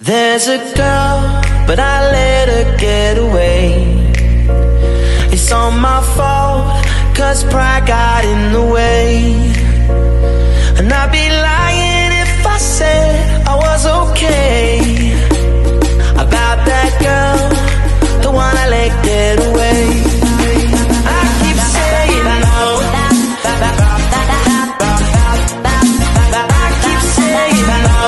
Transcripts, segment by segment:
There's a girl, but I let her get away. It's all my fault, cause pride got in the way. And I'd be lying if I said I was okay about that girl, the one I let get away. I keep saying no, I keep saying no,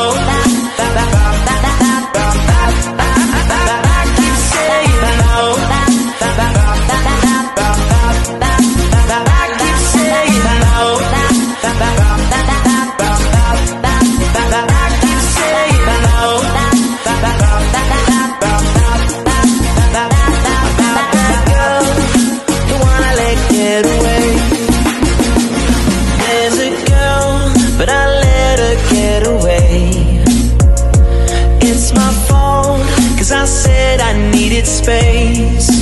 I said I needed space.